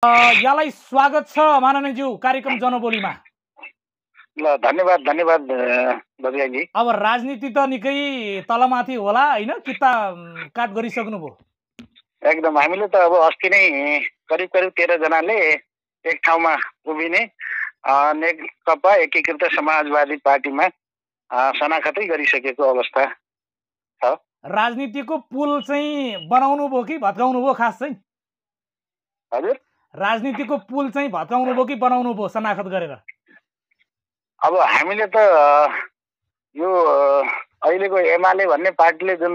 यहाँलाई स्वागत छ माननीयज्यू कार्यक्रम जनबोलीमा। ल धन्यवाद धन्यवाद बबियाजी। अब राजनीति त निकै तलमाथि होला हैन, किता काट गरिसक्नुभयो? एकदम हामीले त अब अस्ति नै करिब करिब 13 जनाले एक ठाउँमा उभिने नेकपा एकीकृत समाजवादी पार्टीमा शनाखतै गरिसकेको अवस्था छ। राजनीतिको पुल चाहिँ बनाउनु भयो कि भत्काउनु भयो? खास चाहिँ हजुर, राजनीतिको पुल चाहिँ भत्काउनु भयो कि बनाउनु भयो शनाखत गरेर? अब हामीले त यो अहिलेको एमाले भन्ने पार्टीले जुन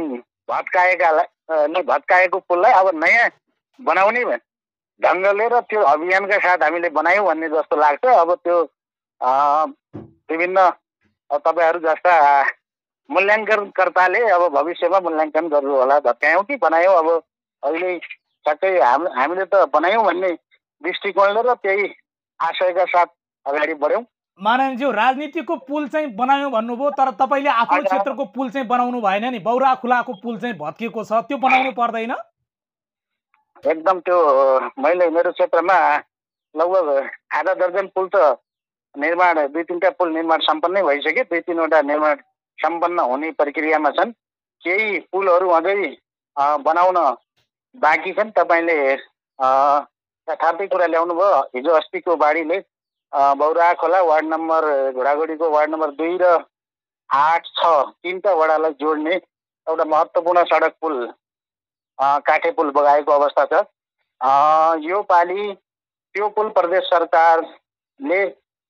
भत्काएको पुललाई अब नयाँ बनाउने ढङ्गले र त्यो अभियानका साथ हामीले बनायौँ भन्ने जस्तो लाग्छ। अब त्यो विभिन्न तपाईहरू जस्ता मूल्याङ्कनकर्ताले अब भविष्यमा मूल्याङ्कन गर्नु होला, भत्कायौँ कि बनायौँ। अब अहिले ठ्याक्कै हामीले त बनायौँ भन्ने दृष्टिकोणले र त्यही आशयका साथ अगाडि बढ्यौँ। माननीयज्यू, राजनीतिको पुल चाहिँ बनायौँ भन्नुभयो, तर तपाईँले आफ्नो क्षेत्रको पुल चाहिँ बनाउनु भएन नि। बौरा खुलाको पुल चाहिँ भत्किएको छ, त्यो बनाउनु पर्दैन? एकदम त्यो मैले मेरो क्षेत्रमा लगभग आधा दर्जन पुल त निर्माण, 2-3टा पुल निर्माण सम्पन्नै भइसके, 2-3वटा निर्माण सम्पन्न हुने प्रक्रियामा छन्। केही पुलहरू अझै बनाउन बाँकी छन्। तपाईँले यथार्थै कुरा ल्याउनु भयो। हिजो अस्तिको बाढीले बौरा खोला वार्ड नम्बर घोडागोडीको वार्ड नम्बर 2 र 8, 6 तीनटा वडालाई जोड्ने एउटा महत्त्वपूर्ण सडक पुल, काठे पुल बगाएको अवस्था छ। यो पालि त्यो पुल प्रदेश सरकारले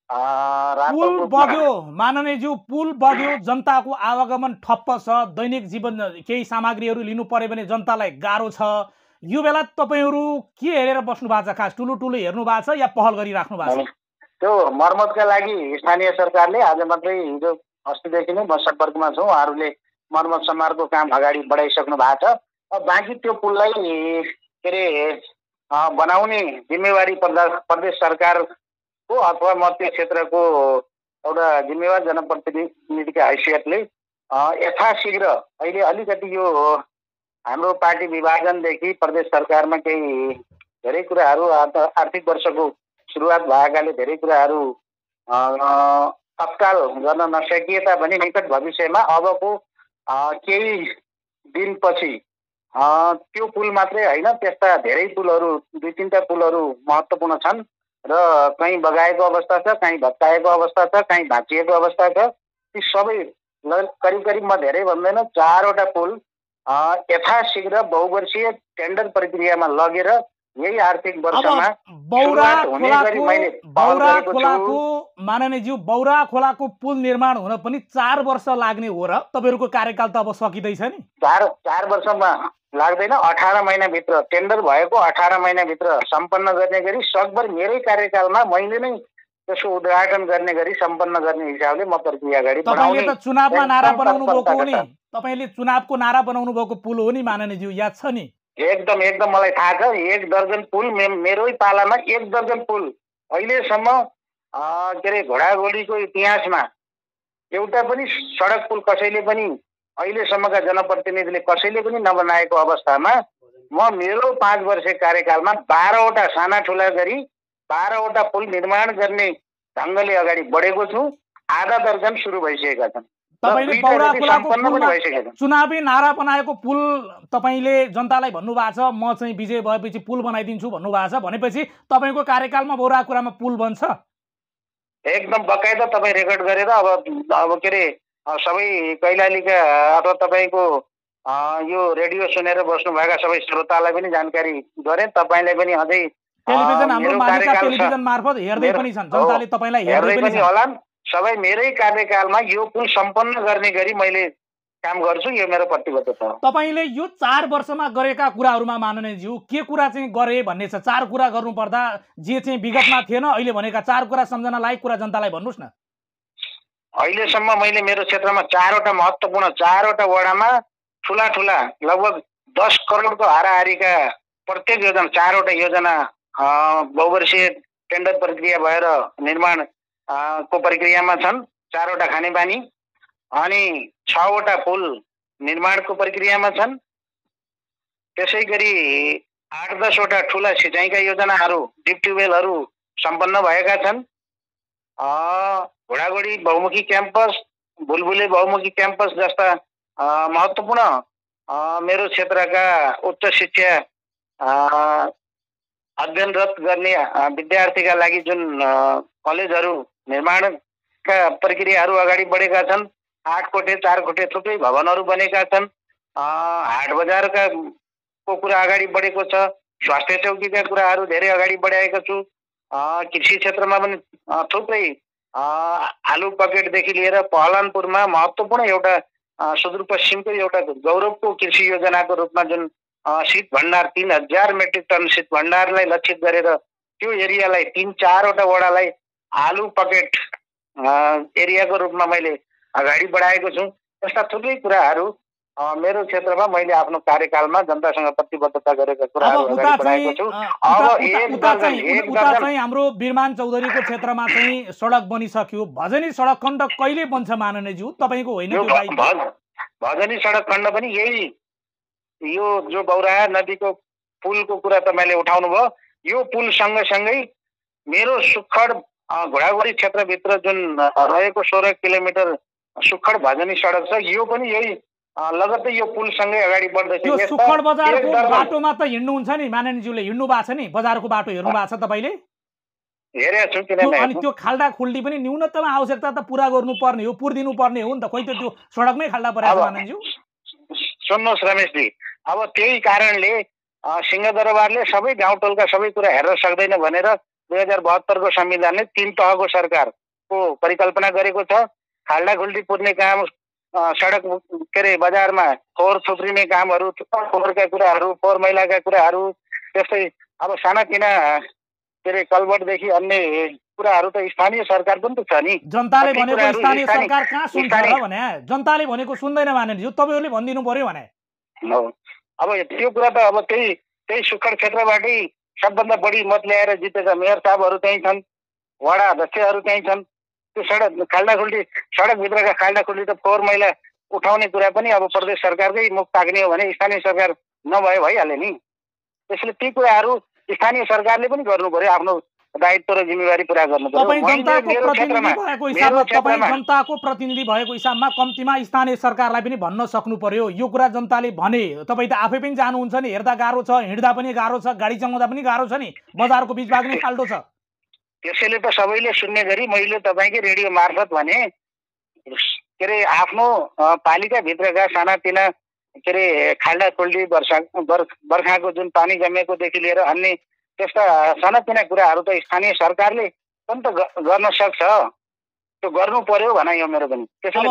पुल बग्यो माननीयज्यू, पुल बग्यो, जनताको आवागमन ठप्प छ, दैनिक जीवन केही सामग्रीहरू लिनु पर्यो भने जनतालाई गाह्रो छ। यो बेला तपाईँहरू के हेरेर बस्नु भएको छ? खास ठुलो ठुलो हेर्नु भएको छ या पहल गरिराख्नु भएको छ? त्यो मर्मतका लागि स्थानीय सरकारले आज मात्रै, हिजो अस्तिदेखि नै म सम्पर्कमा छु, उहाँहरूले मर्मत समारको काम अगाडि बढाइसक्नु भएको छ। अब बाँकी त्यो पुललाई के अरे बनाउने जिम्मेवारी प्रदेश सरकारको अथवा मध्य क्षेत्रको एउटा जिम्मेवार जनप्रतिनिधिका हैसियतले यथाशीघ्र, अहिले अलिकति यो हाम्रो पार्टी विभाजनदेखि प्रदेश सरकारमा केही धेरै कुराहरू, आर्थिक वर्षको सुरुवात भएकाले धेरै कुराहरू तत्काल गर्न नसकिए तापनि निकट भविष्यमा अबको केही दिनपछि त्यो पुल मात्रै होइन, त्यस्ता धेरै पुलहरू, 2-3टा पुलहरू महत्त्वपूर्ण छन् र कहीँ बगाएको अवस्था छ, कहीँ भत्काएको अवस्था छ, कहीँ भाँचिएको अवस्था छ। ती सबै करिब करिब म धेरै भन्दैन, 4वटा पुल यथाशीघ्र बहुवर्षीय टेन्डर प्रक्रियामा लगेर यही आर्थिक वर्षमा माननीयज्यू, बौरा खोलाको पुल निर्माण हुन पनि 4 वर्ष लाग्ने हो र तपाईँहरूको कार्यकाल त अब सकिँदैछ नि? 4 वर्षमा लाग्दैन, 18 महिनाभित्र टेन्डर भएको 18 महिनाभित्र सम्पन्न गर्ने गरी सकभर मेरै कार्यकालमा मैले नै त्यसको उद्घाटन गर्ने गरी सम्पन्न गर्ने हिसाबले म प्रक्रिया अगाडि बढाउने। तपाईँले त चुनावमा नारा बनाउनु भएको हो नि, तपाईँले चुनावको नारा बनाउनु भएको पुल हो नि माननीयज्यू, याद छ नि? एकदम एकदम मलाई थाहा छ। 1 दर्जन पुल मेरै पालामा, 1 दर्जन पुल अहिलेसम्म के अरे घोडागोडीको इतिहासमा एउटा पनि सडक पुल कसैले पनि, अहिलेसम्मका जनप्रतिनिधिले कसैले पनि नबनाएको अवस्थामा म मेरो 5 वर्ष कार्यकालमा 12वटा साना ठुला गरी 12वटा पुल निर्माण गर्ने ढङ्गले अगाडि बढेको छु। आधा दर्जन सुरु भइसकेका छन्। तपाईँले बौरा खोलाको पुलमा चुनावी नारा बनाएको पुल तपाईँले जनतालाई भन्नुभएको छ, म चाहिँ विजय भएपछि पुल बनाइदिन्छु भन्नुभएको छ, भनेपछि तपाईँको कार्यकालमा बौरा खोलामा पुल बन्छ? एकदम बकाइदा तपाईँ रेकर्ड गरेर अब के अरे सबै कैलालीका अथवा तपाईँको यो रेडियो सुनेर बस्नुभएका सबै श्रोतालाई पनि जानकारी गरेँ। तपाईँलाई पनि अझै टेलिभिजन, हाम्रो मालिका टेलिभिजन मार्फत हेर्दै पनि छन्, जनताले तपाईँलाई हेर्दै पनि होलान्। सबै मेरै कार्यकालमा यो पुल सम्पन्न गर्ने गरी मैले काम गर्छु, यो मेरो प्रतिबद्धता हो। तपाईँले यो 4 वर्षमा गरेका कुराहरूमा माननीयज्यू के कुरा चाहिँ गरे भन्ने छ? 4 कुरा गर्नुपर्दा जे चाहिँ विगतमा थिएन, अहिले भनेका 4 कुरा सम्झना लायक कुरा जनतालाई भन्नुहोस् न। अहिलेसम्म मैले मेरो क्षेत्रमा 4वटा महत्त्वपूर्ण, 4वटा वडामा ठुला ठुला लगभग 10 करोडको हाराहारीका प्रत्येक योजना, 4वटा योजना बहुवर्षीय टेन्डर प्रक्रिया भएर निर्माण को प्रक्रियामा छन्। 4वटा खानेपानी अनि 6वटा पुल निर्माणको प्रक्रियामा छन्। त्यसै गरी 8-10 वटा ठुला सिँचाइका योजनाहरू डिप ट्युबवेलहरू सम्पन्न भएका छन्। घोडाघोडी बहुमुखी क्याम्पस, बुलबुले बहुमुखी क्याम्पस जस्ता महत्त्वपूर्ण मेरो क्षेत्रका उच्च शिक्षा अध्ययनरत गर्ने विद्यार्थीका लागि जुन कलेजहरू निर्माणका प्रक्रियाहरू अगाडि बढेका छन्। 8 कोठे 4 कोठे थुप्रै भवनहरू बनेका छन्। हाट बजारका को कुरा अगाडि बढेको छ। स्वास्थ्य चौकीका कुराहरू धेरै अगाडि बढाएको छु। कृषि क्षेत्रमा पनि थुप्रै आलु पकेटदेखि लिएर पहलनपुरमा महत्त्वपूर्ण एउटा सुदूरपश्चिमको एउटा गौरवको कृषि योजनाको रूपमा जुन शीत भण्डार 3000 मेट्रिक टन शीत भण्डारलाई लक्षित गरेर त्यो एरियालाई 3-4 वटा वडालाई आलु पकेट एरियाको रूपमा मैले अगाडि बढाएको छु। यस्ता थुप्रै कुराहरू मेरो क्षेत्रमा मैले आफ्नो कार्यकालमा जनतासँग प्रतिबद्धता गरेका कुराहरू अगाडि बढाएको छु। अब उता चाहिँ हाम्रो बिरमान चौधरीको क्षेत्रमा चाहिँ सडक बनिसक्यो। भजनी सडक खण्ड कहिले बन्छ माननीयज्यू? तपाईँको होइन त्यो दायित्व? भजनी सडक खण्ड पनि यही यो जो बौराहा नदीको पुलको कुरा तपाईँले उठाउनु भयो। यो पुल सँगसँगै मेरो सुखड घोडाघोडी क्षेत्रभित्र जुन रहेको 16 किलोमिटर सुखड भजनी सडक छ, यो पनि यही लगत्तै यो पुलसँगै अगाडि बढ्दैछ। यो सुखड बजारको बाटोमा त हिँड्नुहुन्छ नि माननीयज्यूले, हिँड्नु भएको छ नि? बजारको बाटो हेर्नु भएको छ तपाईँले? हेरेको छु। किन अनि त्यो खाल्डा खुल्डी पनि न्यूनतम आवश्यकता त पुरा गर्नुपर्ने हो, पुर्दिनु पर्ने हो नि त। खोइ त त्यो सडकमै खाल्डा परेको छ माननीयज्यू। सुन्नुहोस् रमेशजी, अब त्यही कारणले सिंहदरबारले सबै गाउँटोलका सबै कुरा हेर्न सक्दैन भनेर 2072 को संविधानले 3 तहको सरकारको परिकल्पना गरेको छ। खाल्डा खुल्डी पुर्ने काम, सडक के अरे बजारमा फोहोर थुप्रिने कामहरू, फोहोरका कुराहरू, फोहोर मैलाका कुराहरू, त्यस्तै अब सानातिना के अरे कलबटदेखि अन्य कुराहरू त स्थानीय सरकार पनि त छ नि। जनताले भनेको स्थानीय सरकार कहाँ सुन्छ र भने? जनताले भनेको सुन्दैन माननीयज्यू, तपाईँहरूले भनिदिनु पर्यो भने। अब त्यो कुरा त अब त्यही सुखड क्षेत्रबाटै सबभन्दा बढी मत ल्याएर जितेका मेयर साहबहरू त्यहीँ छन्, वडा अध्यक्षहरू त्यहीँ छन्। त्यो सडक खाल्डाखुल्डी, सडकभित्रका खाल्डाखुल्डी त फोहोर मैला उठाउने कुरा पनि अब प्रदेश सरकारकै मुख ताक्ने हो भने स्थानीय सरकार नभए भइहाल्यो नि। त्यसले ती कुराहरू स्थानीय सरकारले पनि गर्नु पर्यो, आफ्नो दायित्व र जिम्मेवारी पुरा गर्नु पर्यो। तपाईँ जनताको प्रतिनिधि भएको हिसाबमा कम्तीमा स्थानीय सरकारलाई पनि भन्न सक्नु पर्यो। यो कुरा जनताले भने तपाईँ त आफै पनि जानुहुन्छ नि, हेर्दा गाह्रो छ, हिँड्दा पनि गाह्रो छ, गाडी चलाउँदा पनि गाह्रो छ नि, बजारको बिचभाग नै खाल्डो छ। त्यसैले त सबैले सुन्ने गरी मैले तपाईँकै रेडियो मार्फत भने के अरे आफ्नो पालिकाभित्रका सानातिना के अरे खाल्डा खुल्डी, बर्खाको जुन पानी जमेकोदेखि लिएर अन्य त्यस्ता सानातिना कुराहरू त स्थानीय सरकारले पनि त गर्न सक्छ। त्यो गर्नु पर्यो भनाइ हो मेरो पनि। त्यसैले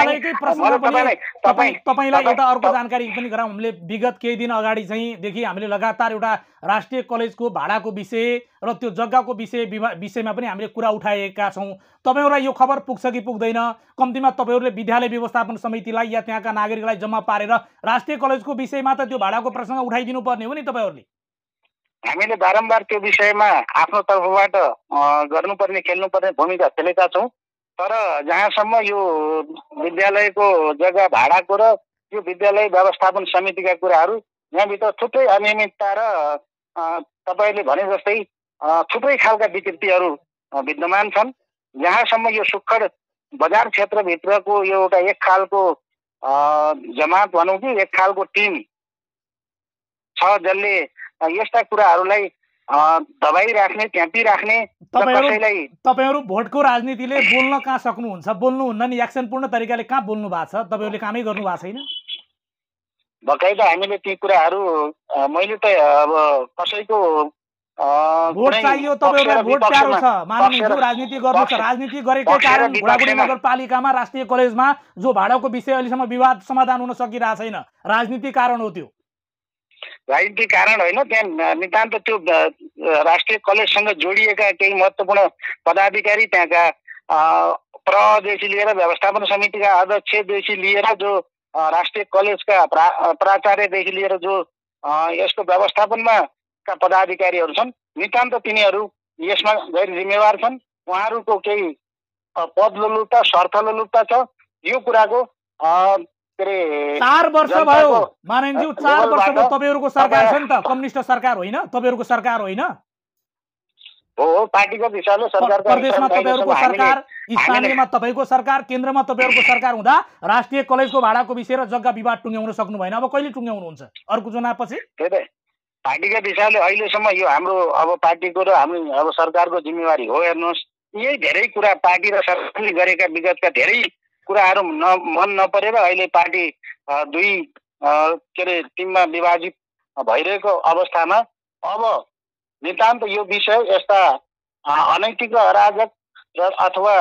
तपाईँलाई एउटा अर्को जानकारी पनि गराउँ। हामीले विगत केही दिन अगाडिदेखि हामीले लगातार एउटा राष्ट्रिय कलेजको भाडाको विषय र त्यो जग्गाको विषयमा पनि हामीले कुरा उठाएका छौँ। तपाईँहरूलाई यो खबर पुग्छ कि पुग्दैन? कम्तीमा तपाईँहरूले विद्यालय व्यवस्थापन समितिलाई या त्यहाँका नागरिकलाई जम्मा पारेर राष्ट्रिय कलेजको विषयमा त त्यो भाडाको प्रसङ्ग उठाइदिनु पर्ने हो नि तपाईँहरूले। हामीले बारम्बार त्यो विषयमा आफ्नो तर्फबाट गर्नुपर्ने, खेल्नुपर्ने भूमिका खेलेका छौँ। तर जहाँसम्म यो विद्यालयको जग्गा भाडाको र यो विद्यालय व्यवस्थापन समितिका कुराहरू, यहाँभित्र थुप्रै अनियमितता र तपाईँले भने जस्तै थुप्रै खालका विकृतिहरू विद्यमान छन्। जहाँसम्म यो सुखड बजार क्षेत्रभित्रको यो एउटा एक खालको जमात भनौँ कि एक खालको टिम छ जसले यस्ता कुराहरूलाई दबाई राख्ने, ट्यापी राख्ने। तपाईँहरू भोटको राजनीतिले बोल्न कहाँ सक्नुहुन्छ? बोल्नुहुन्न नि, एक्सनपूर्ण तरिकाले कहाँ बोल्नु भएको छ? तपाईँहरूले कामै गर्नु भएको छैन? बकाइदा हामीले ती कुराहरू, मैले त अब कसैको भोट चाहियो, तपाईँहरूलाई भोट प्यारो छ, माननीयज्यू राजनीति गर्नु छ। राजनीति गरेकै कारण घोडाघोडी नगरपालिकामा राष्ट्रिय कलेजमा जो भाडाको विषय अहिलेसम्म विवाद समाधान हुन सकिरहेको छैन, राजनीति कारण हो त्यो। राजनीति कारण होइन, त्यहाँ नितान्त त्यो राष्ट्रिय कलेजसँग जोडिएका केही महत्त्वपूर्ण पदाधिकारी, त्यहाँका प्रदेखि लिएर व्यवस्थापन समितिका अध्यक्षदेखि लिएर जो राष्ट्रिय कलेजका प्राचार्यदेखि लिएर जो यसको व्यवस्थापनमा का पदाधिकारीहरू छन्, नितान्त तिनीहरू यसमा गैर जिम्मेवार छन्। उहाँहरूको केही पद लोलुपता, शर्त लोलुपता छ। यो कुराको के अरे 4 वर्ष भयो जनताको माननीयज्यू, 4 वर्ष भयो लेभलबाट तपाईहरुको सरकार छ नि त, कम्युनिस्ट सरकार होइन, तपाईहरुको सरकार होइन। हो पार्टीगत हिसाबले सरकारका प्रदेशमा तपाईहरुको हामीले सरकार, स्थानीयमा तपाईको सरकार, केन्द्रमा तपाईहरुको सरकार हुँदा राष्ट्रिय कलेजको भाडाको विषय र जग्गा विवाद टुङ्ग्याउन सक्नु भएन। अब कहिले टुङ्ग्याउनुहुन्छ? अर्को चुनावपछि? त्यही त पार्टीगत हिसाबले अहिलेसम्म यो हाम्रो अब पार्टीको र हामी अब सरकारको जिम्मेवारी हो। हेर्नुहोस्, यही धेरै कुरा पार्टी र सरकारले गरेका विगतका धेरै कुराहरू मन नपरेर अहिले पार्टी दुई के अरे टिममा विभाजित भइरहेको अवस्थामा अब नितान्त यो विषय यस्ता अनैतिक र अराजक र अथवा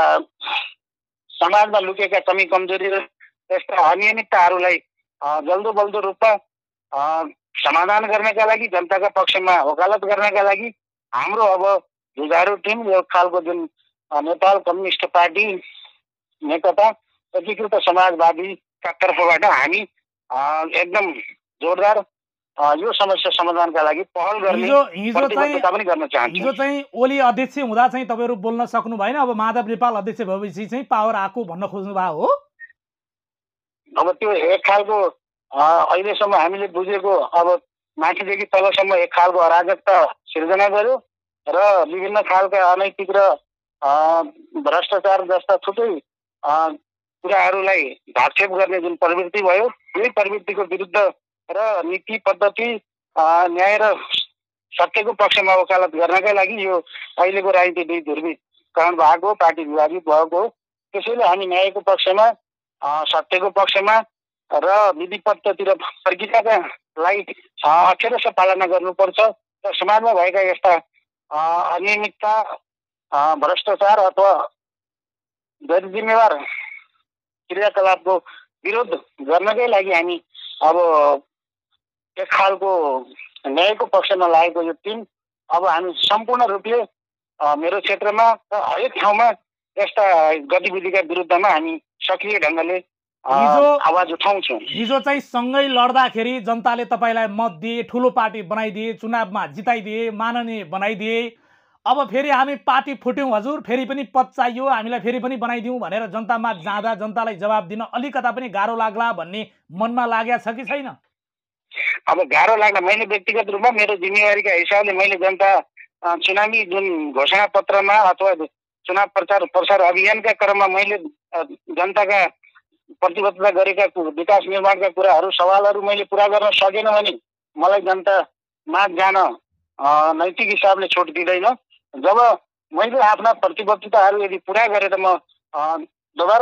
समाजमा लुकेका कमी कमजोरी र यस्ता अनियमितताहरूलाई जल्दो बल्दो रूपमा समाधान गर्नका लागि, जनताका पक्षमा वकालत गर्नका लागि हाम्रो अब जुझारु टिम यो खालको जुन नेपाल कम्युनिस्ट पार्टी नेकपा एकीकृत समाजवादीका तर्फबाट हामी एकदम जोरदार यो समस्या समाधानका लागि पहल गर्ने प्रतिबद्धता पनि गर्न चाहन्छु। हिजो चाहिँ ओली अध्यक्ष हुँदा चाहिँ तपाईहरु बोल्न सक्नु भएन, अब माधव नेपाल अध्यक्ष भएपछि चाहिँ पावर आको भन्न खोज्नु भयो हो? अब त्यो एक खालको अहिलेसम्म हामीले बुझेको अब माथिदेखि तलसम्म एक खालको अराजकता सिर्जना गर्यो र विभिन्न खालका अनैतिक र भ्रष्टाचार जस्ता थुप्रै कुराहरूलाई भाक्षेप गर्ने जुन प्रवृत्ति भयो, यही प्रवृत्तिको विरुद्ध र नीति पद्धति न्याय र सत्यको पक्षमा वकालत गर्नका लागि यो अहिलेको राजनीति दुई ध्रुवीकरण भएको, पार्टी विभाजित भएको। त्यसैले हामी न्यायको पक्षमा, सत्यको पक्षमा र विधि पद्धति र प्रक्रियालाई अक्षरशः पालना गर्नुपर्छ र समाजमा भएका यस्ता अनियमितता, भ्रष्टाचार अथवा गैर जिम्मेवार क्रियाकलापको विरोध गर्नकै लागि हामी अब एक खालको न्यायको पक्षमा लागेको यो टिम अब हामी सम्पूर्ण रूपले मेरो क्षेत्रमा र हरेक ठाउँमा यस्ता गतिविधिका विरुद्धमा हामी सक्रिय ढङ्गले आवाज उठाउँछौँ। हिजो चाहिँ सँगै लड्दाखेरि जनताले तपाईलाई मत दिए, ठुलो पार्टी बनाइदिए, चुनावमा जिताइदिए, माननीय बनाइदिए। अब फेरि हामी पार्टी फुट्यौँ हजुर, फेरि पनि पद चाहियो, हामीलाई फेरि पनि बनाइदिउँ भनेर जनतामा जाँदा जनतालाई जवाब दिन अलिकता पनि गाह्रो लाग्ला भन्ने मनमा लागेको छ कि छैन? अब गाह्रो लाग्ला, मैले व्यक्तिगत रूपमा मेरो जिम्मेवारीका हिसाबले मैले जनता चुनावी जुन घोषणा पत्रमा अथवा चुनाव प्रचार प्रसार अभियानका क्रममा मैले जनताका प्रतिबद्धता गरेका विकास निर्माणका कुराहरू, सवालहरू मैले पुरा गर्न सकेन भने मलाई जनतामा जान नैतिक हिसाबले छुट दिँदैन। जब मैले आफ्ना प्रतिबद्धताहरू यदि पुरा गरेर म दोबारा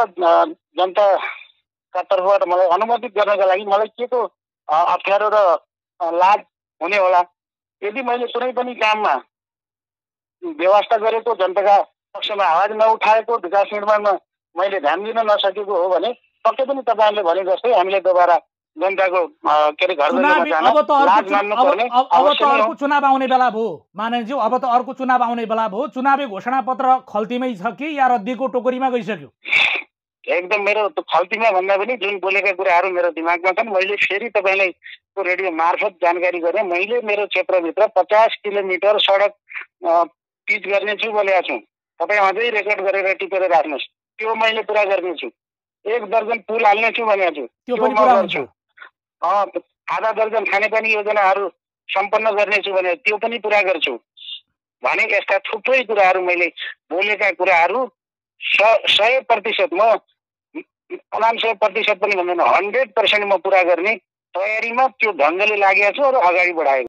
जनताका तर्फबाट मलाई अनुमोदित गर्नका लागि मलाई के को अप्ठ्यारो र लाज हुने होला? यदि मैले कुनै पनि काममा व्यवस्था गरेको, जनताका पक्षमा आवाज नउठाएको, विकास निर्माणमा मैले ध्यान दिन नसकेको हो भने पक्कै पनि तपाईँहरूले भने जस्तै हामीले दोबारा जनताको के अरे घर जान लाज मान्नुपर्ने अवश्य नै हो। चुनाव आउने बेला भयो माननीयज्यू, अब त अर्को चुनाव आउने बेला भयो। चुनावी घोषणा पत्र खल्तीमै छ कि या रद्दीको टोकरीमा गइसक्यो? एकदम मेरो खल्तीमा भन्दा पनि जुन बोलेका कुराहरू मेरो दिमागमा छन्, मैले फेरि तपाईँलाई रेडियो मार्फत जानकारी गरेँ। मैले मेरो क्षेत्रभित्र 50 किलोमिटर सडक पिच गर्नेछु भनेको छु। तपाईँ अझै रेकर्ड गरेर टिपेर राख्नुहोस्। त्यो मैले पुरा गर्नेछु। 1 दर्जन पुल हाल्नेछु भनेको छु, त्यो पनि पुरा गर्छु। आधा दर्जन खानेपानी योजनाहरू सम्पन्न गर्नेछु भने त्यो पनि पुरा गर्छु भने यस्ता थुप्रै कुराहरू मैले बोलेका कुराहरू 100% म 99% पनि भन्दैन 100% म पुरा गर्ने तयारीमा त्यो ढङ्गले लागेको छु र अगाडि बढाएको